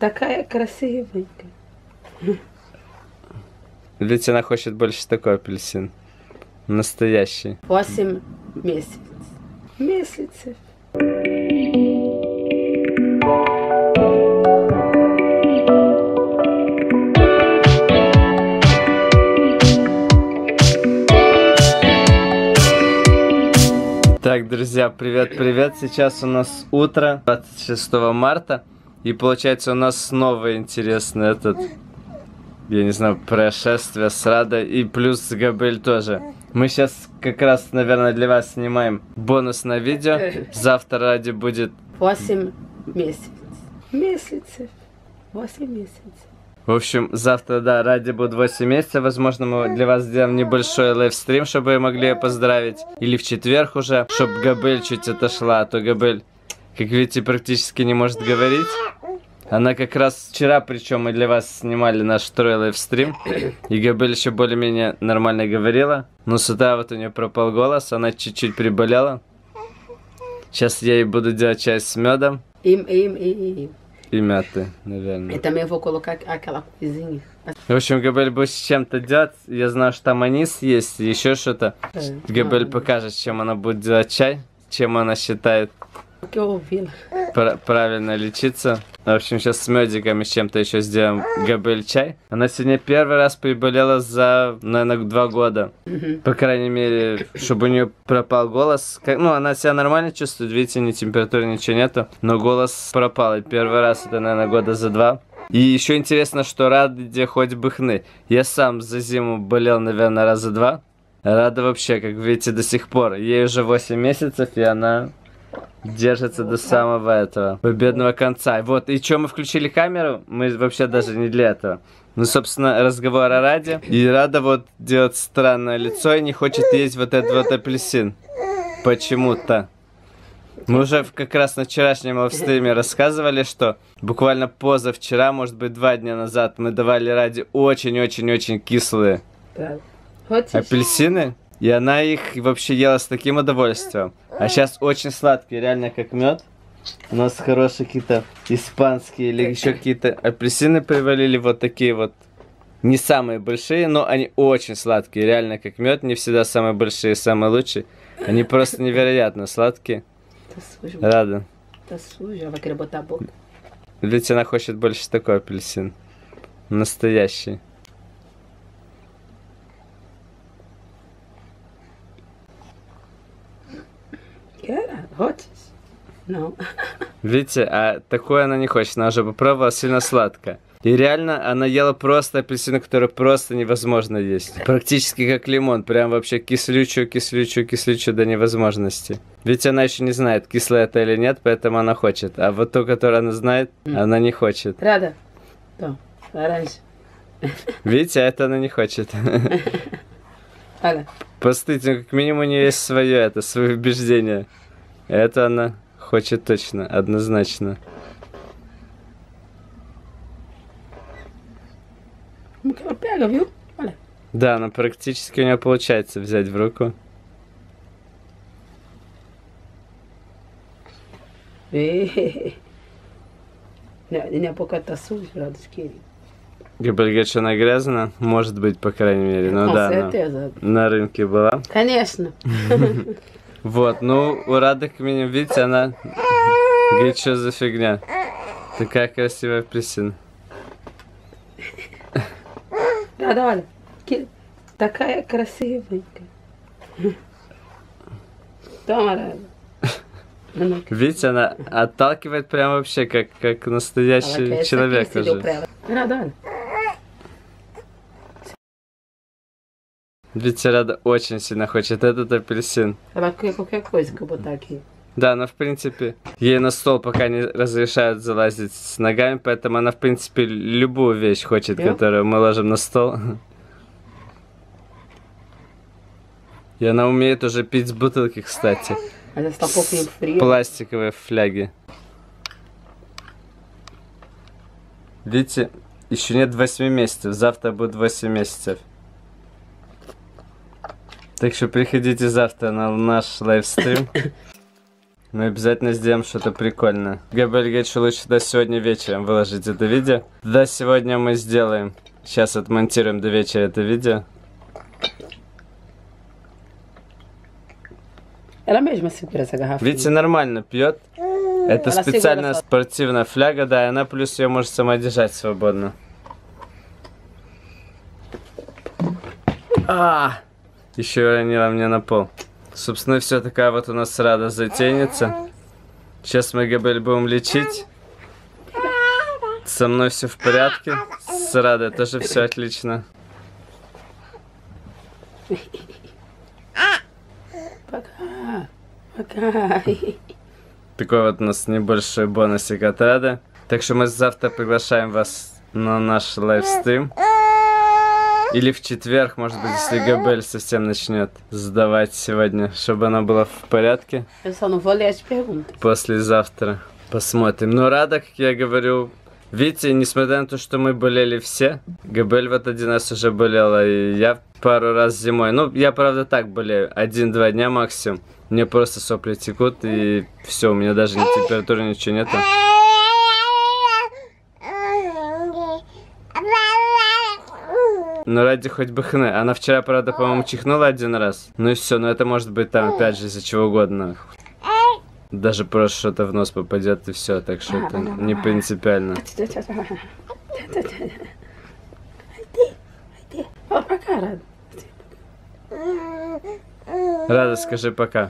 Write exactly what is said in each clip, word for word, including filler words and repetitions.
Такая красивенькая. Ведь она хочет больше такой апельсин. Настоящий. Восемь месяцев. Месяцев. Так, друзья, привет-привет. Сейчас у нас утро, двадцать шестого марта. И получается у нас снова интересный этот, я не знаю, происшествие с Радой. И плюс Габель тоже. Мы сейчас как раз, наверное, для вас снимаем бонусное видео. Завтра Раде будет... Восемь месяцев. Месяцев. Восемь месяцев. В общем, завтра, да, Раде будет восемь месяцев. Возможно, мы для вас сделаем небольшой лайвстрим, чтобы вы могли ее поздравить. Или в четверг уже, чтобы Габель чуть отошла. А то Габель, как видите, практически не может говорить. Она как раз вчера, причем мы для вас снимали наш второй лайвстрим. И Габель еще более-менее нормально говорила. Но с утра вот у нее пропал голос, она чуть-чуть приболела. Сейчас я ей буду делать чай с медом. Им, им, им. И мяты, наверное. И também vou colocar aquela coisinha. В общем, Габель будет с чем-то делать. Я знаю, что там анис есть, еще что-то. Габель покажет, чем она будет делать чай, чем она считает пр правильно лечиться. В общем, сейчас с медиком и с чем-то еще сделаем Габель чай. Она сегодня первый раз приболела за, наверное, два года. Mm-hmm. По крайней мере, чтобы у нее пропал голос. Как, ну, она себя нормально чувствует, видите, ни температуры, ничего нету. Но голос пропал. И первый раз это, наверное, года за два. И еще интересно, что Раде хоть бы хны. Я сам за зиму болел, наверное, раза два. Рада вообще, как видите, до сих пор. Ей уже восемь месяцев, и она... держится до самого этого победного конца. Вот, и что мы включили камеру? Мы вообще даже не для этого. Ну, собственно, разговор о Раде. И Рада вот делает странное лицо и не хочет есть вот этот вот апельсин. Почему-то. Мы уже как раз на вчерашнем стриме рассказывали, что буквально позавчера, может быть, два дня назад, мы давали Раде очень-очень-очень кислые апельсины. И она их вообще ела с таким удовольствием. А сейчас очень сладкие, реально как мед. У нас хорошие какие-то испанские или еще какие-то апельсины привалили. Вот такие вот. Не самые большие, но они очень сладкие. Реально как мед. Не всегда самые большие, самые лучшие. Они просто невероятно сладкие. Рада. Ведь она хочет больше такой апельсин. Настоящий. No. Видите, а такое она не хочет, она уже попробовала, сильно сладко. И реально она ела просто апельсины, которые просто невозможно есть. Практически как лимон, прям вообще кислючую, кислючую, кислючую до невозможности. Ведь она еще не знает, кислое это или нет, поэтому она хочет. А вот ту, которую она знает, mm. она не хочет. Рада? Да, оранж. Видите, а это она не хочет. Постойте, как минимум у нее есть свое, это, свое убеждение. Это она хочет точно, однозначно. Да, но практически у нее получается взять в руку. Габель говорит, что она грязная, может быть, по крайней мере, но да, она на рынке была. Конечно. Вот, ну, у Рады, как минимум, видите, она говорит, что за фигня. Такая красивая апельсин. Да, давай. Такая красивенькая. Тома, Рада. Видите, она отталкивает прям вообще, как, как настоящий человек уже. Рада. Видите, Рада очень сильно хочет этот апельсин. Да, но в принципе, ей на стол пока не разрешают залазить с ногами, поэтому она в принципе любую вещь хочет, yeah. которую мы ложим на стол. И она умеет уже пить с бутылки, кстати. С пластиковой фляги. Видите, еще нет восьми месяцев, завтра будет восемь месяцев. Так что приходите завтра на наш лайвстрим. Мы обязательно сделаем что-то прикольное. Габель говорит, что лучше до сегодня вечером выложить это видео. Да, сегодня мы сделаем. Сейчас отмонтируем до вечера это видео. Ela mesma segura essa garrafa. Видите, нормально пьет. Это Она специальная segura спортивная фляга, да, и она плюс ее может сама держать свободно. А, еще уронила мне на пол. Собственно, все, такая вот у нас Рада затенится. Сейчас мы Габель будем лечить. Со мной все в порядке. С Радой тоже все отлично. Пока. Пока. Такой вот у нас небольшой бонусик от Рады. Так что мы завтра приглашаем вас на наш лайвстрим. Или в четверг, может быть, если Габель совсем начнет сдавать сегодня, чтобы она была в порядке. Eu só não vou ler as perguntas. Послезавтра посмотрим. Но Рада, как я говорю, видите, несмотря на то, что мы болели все, Габель вот один раз уже болела, и я пару раз зимой. Ну, я, правда, так болею, один-два дня максимум. Мне просто сопли текут, и все, у меня даже ни температуры, ничего нету. Но ради хоть бы хны. Она вчера, правда, по-моему, чихнула один раз. Ну и все, но это может быть там, опять же, из-за чего угодно. Даже просто что-то в нос попадет и все, так что это не принципиально. Пока, Рада. Рада, скажи пока.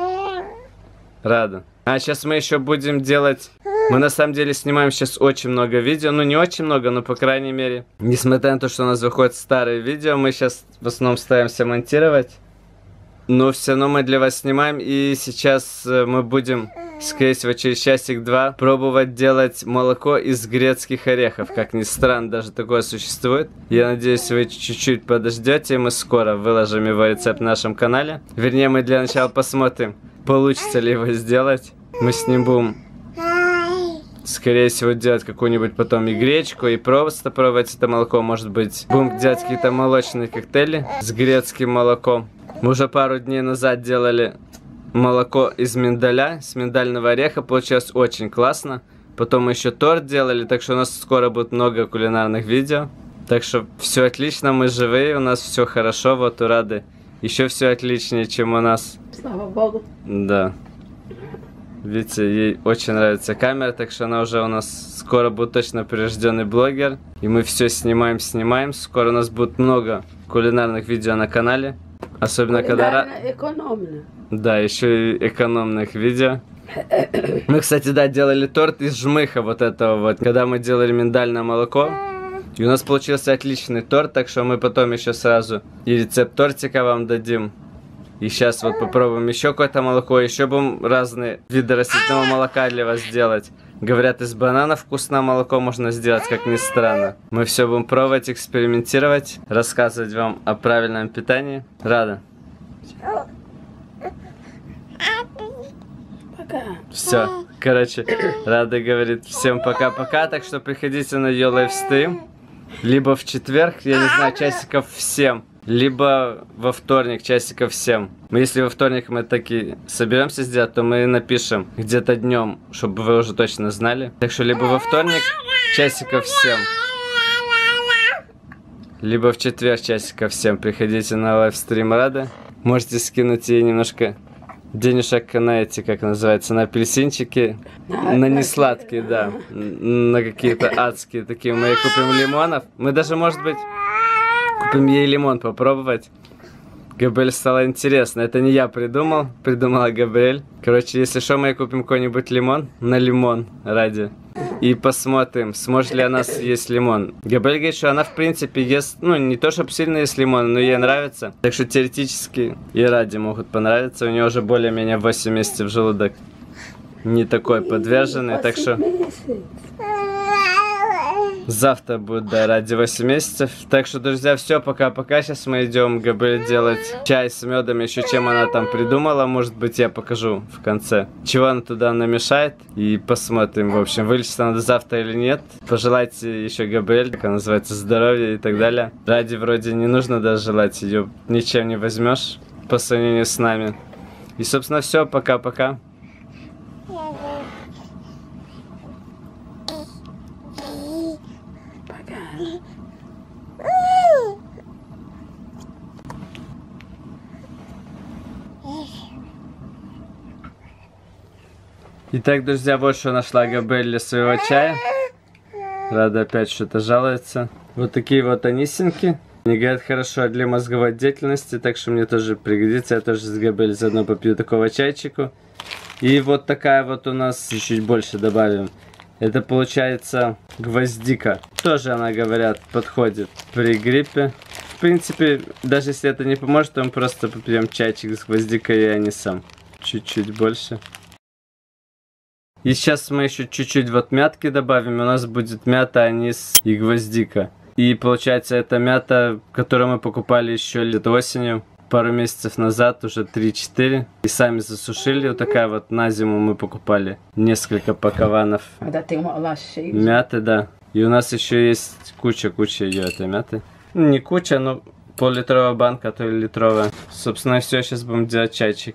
Рада. А сейчас мы еще будем делать... Мы на самом деле снимаем сейчас очень много видео. Ну не очень много, но по крайней мере. Несмотря на то, что у нас выходят старые видео, мы сейчас в основном стараемся монтировать. Но все равно мы для вас снимаем. И сейчас мы будем, скорее всего, через часик-два пробовать делать молоко из грецких орехов. Как ни странно, даже такое существует. Я надеюсь, вы чуть-чуть подождете, и мы скоро выложим его рецепт на нашем канале. Вернее, мы для начала посмотрим, получится ли его сделать. Мы с ним будем, скорее всего, делать какую-нибудь потом и гречку, и просто пробовать это молоко. Может быть, будем делать какие-то молочные коктейли с грецким молоком. Мы уже пару дней назад делали молоко из миндаля, с миндального ореха. Получилось очень классно. Потом мы еще торт делали, так что у нас скоро будет много кулинарных видео. Так что все отлично, мы живые, у нас все хорошо, вот у Рады еще все отличнее, чем у нас. Слава Богу. Да. Видите, ей очень нравится камера, так что она уже у нас скоро будет точно прирожденный блогер. И мы все снимаем, снимаем. Скоро у нас будет много кулинарных видео на канале. Особенно когда... Экономно. Да, еще и экономных видео. Мы, кстати, да, делали торт из жмыха вот этого вот. Когда мы делали миндальное молоко. И у нас получился отличный торт, так что мы потом еще сразу и рецепт тортика вам дадим. И сейчас вот попробуем еще какое-то молоко, еще будем разные виды растительного молока для вас сделать. Говорят, из банана вкусное молоко можно сделать, как ни странно. Мы все будем пробовать, экспериментировать, рассказывать вам о правильном питании. Рада? Пока. Все, короче, Рада говорит всем пока-пока, так что приходите на ее лайвстрим. Либо в четверг, я не знаю, часиков в семь. Либо во вторник, часиков в семь. Если во вторник мы таки соберемся сделать, то мы напишем где-то днем, чтобы вы уже точно знали. Так что либо во вторник, часиков в семь. Либо в четверг, часиков в семь. Приходите на лайвстрим Рады. Можете скинуть ей немножко денежек на эти, как называется, на апельсинчики. На несладкие, да. На какие-то адские такие. Мы ей купим лимонов. Мы даже, может быть... Купим ей лимон попробовать. Габель стало интересно. Это не я придумал, придумала Габриэль. Короче, если что, мы ей купим какой-нибудь лимон на лимон ради. И посмотрим, сможет ли она съесть лимон. Габель говорит, что она в принципе ест, ну не то чтобы сильно ест лимон, но ей нравится. Так что теоретически и Раде могут понравиться. У нее уже более-менее восемь месяцев желудок не такой подверженный, так что... Завтра будет, да, ради восемь месяцев. Так что, друзья, все, пока-пока. Сейчас мы идем Габель делать чай с медом. Еще чем она там придумала. Может быть, я покажу в конце, чего она туда намешает. И посмотрим, в общем, вылечит она завтра или нет. Пожелайте еще Габель, как она называется, здоровья и так далее. Ради вроде не нужно даже желать. Ее ничем не возьмешь по сравнению с нами. И, собственно, все, пока-пока. Итак, друзья, вот что нашла Габель для своего чая. Рада опять что-то жалуется. Вот такие вот анисинки. Они говорят, хорошо для мозговой деятельности, так что мне тоже пригодится. Я тоже с Габель заодно попью такого чайчику. И вот такая вот у нас, чуть-чуть больше добавим. Это получается гвоздика. Тоже, она, говорят, подходит при гриппе. В принципе, даже если это не поможет, то мы просто попьем чайчик с гвоздикой и анисом. Чуть-чуть больше. И сейчас мы еще чуть-чуть вот мятки добавим. У нас будет мята, анис и гвоздика. И получается, это мята, которую мы покупали еще лет осенью. Пару месяцев назад, уже три-четыре. И сами засушили. Вот такая вот на зиму мы покупали несколько пакованов мяты, да. И у нас еще есть куча-куча ее этой мяты. Ну, не куча, но пол-литровая банка, а то и литровая. Собственно, все, сейчас будем делать чайчик.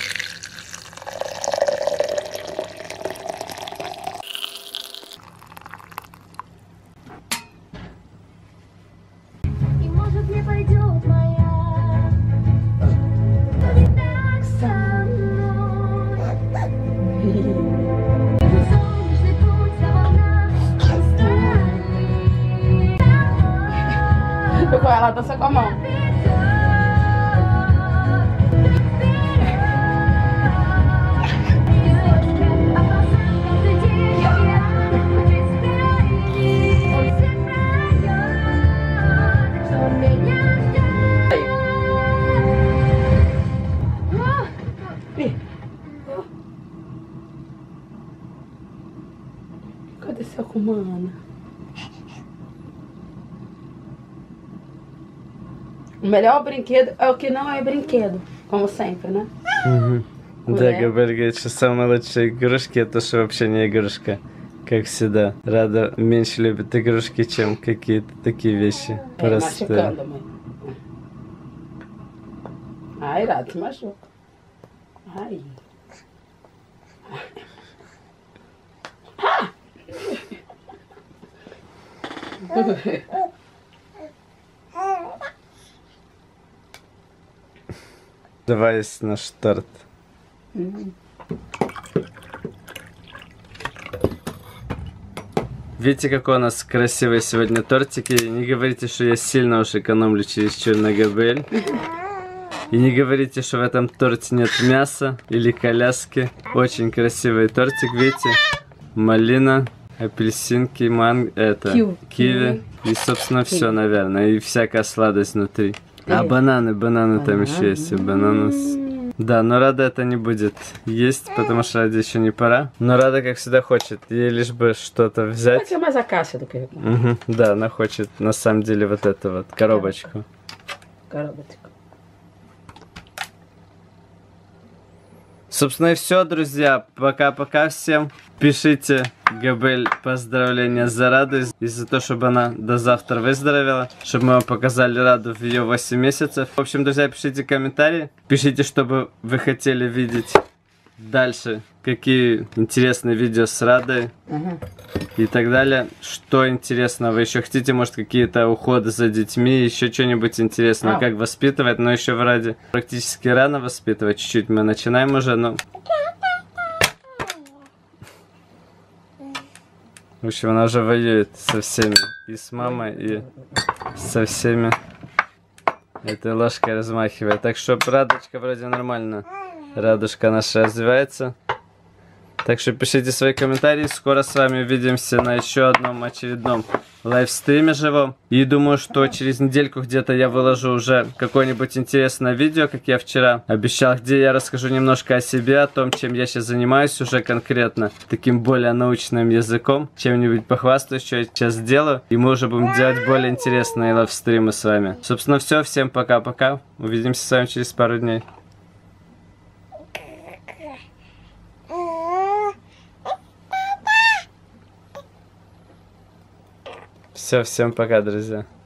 Ela dança com a mão. Cadê seu comando? O melhor brinquedo é o que não é brinquedo, como sempre, né? Угу. Да, Габель говорит, что самая лучшая игрушка это что вообще не игрушка, как всегда. Рада меньше любит игрушки, чем какие-то такие вещи простые. Ai, Rada, te machuca. Ai. Давай есть наш торт. Mm. Видите, какой у нас красивый сегодня тортик. И не говорите, что я сильно уж экономлю чересчур на Габель. И не говорите, что в этом торте нет мяса или коляски. Очень красивый тортик, видите? Малина, апельсинки, манго, это, Киви. киви. И, собственно, все, наверное. И всякая сладость внутри. А бананы, бананы там еще есть. И бананы. Да, но Рада это не будет есть, потому что Раде еще не пора. Но Рада, как всегда, хочет. Ей лишь бы что-то взять. Угу, да, она хочет на самом деле вот эту вот коробочку. Коробочку. Собственно и все, друзья. Пока-пока всем. Пишите Габель поздравления за Раду и за то, чтобы она до завтра выздоровела, чтобы мы вам показали Раду в ее восемь месяцев. В общем, друзья, пишите комментарии, пишите, что бы вы хотели видеть дальше, какие интересные видео с Радой Угу. и так далее. Что интересного вы еще хотите, может, какие-то уходы за детьми, еще что-нибудь интересное, А. как воспитывать, но еще в Раде практически рано воспитывать, чуть-чуть мы начинаем уже, но... В общем, она уже воюет со всеми. И с мамой, и со всеми. Этой ложкой размахивает. Так что Радочка вроде нормально. Радушка наша развивается. Так что пишите свои комментарии. Скоро с вами увидимся на еще одном очередном лайвстриме живом. И думаю, что через недельку где-то я выложу уже какое-нибудь интересное видео, как я вчера обещал, где я расскажу немножко о себе, о том, чем я сейчас занимаюсь уже конкретно, таким более научным языком, чем-нибудь похвастаюсь, что я сейчас делаю. И мы уже будем делать более интересные лайвстримы с вами. Собственно, все. Всем пока-пока. Увидимся с вами через пару дней. Все, всем пока, друзья.